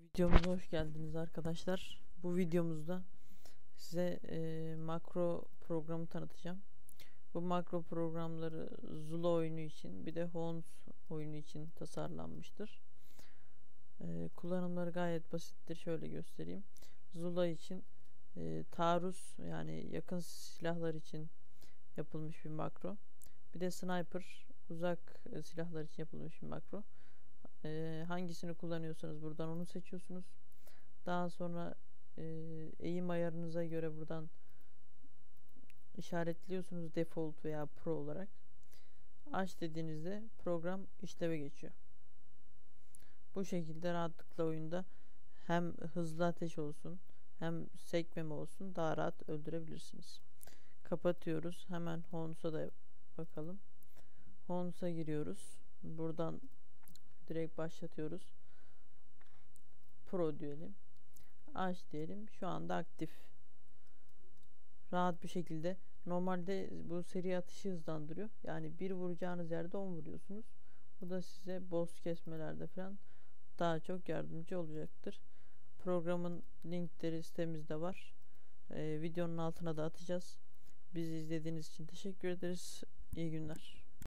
Videomuza hoş geldiniz arkadaşlar. Bu videomuzda size makro programı tanıtacağım. Bu makro programları Zula oyunu için bir de Hones oyunu için tasarlanmıştır. Kullanımları gayet basittir. Şöyle göstereyim. Zula için taarruz yani yakın silahlar için yapılmış bir makro. Bir de sniper uzak silahlar için yapılmış bir makro. Hangisini kullanıyorsanız buradan onu seçiyorsunuz. Daha sonra eğim ayarınıza göre buradan işaretliyorsunuz default veya pro olarak. Aç dediğinizde program işleve geçiyor. Bu şekilde rahatlıkla oyunda hem hızlı ateş olsun hem sekmeme olsun daha rahat öldürebilirsiniz. Kapatıyoruz. Hemen Hones'a da bakalım. Hones'a giriyoruz. Buradan direkt başlatıyoruz. Pro diyelim. Aç diyelim. Şu anda aktif. Rahat bir şekilde. Normalde bu seri atışı hızlandırıyor. Yani bir vuracağınız yerde 10 vuruyorsunuz. Bu da size boss kesmelerde falan daha çok yardımcı olacaktır. Programın linkleri sitemizde var. Videonun altına da atacağız. Bizi izlediğiniz için teşekkür ederiz. İyi günler.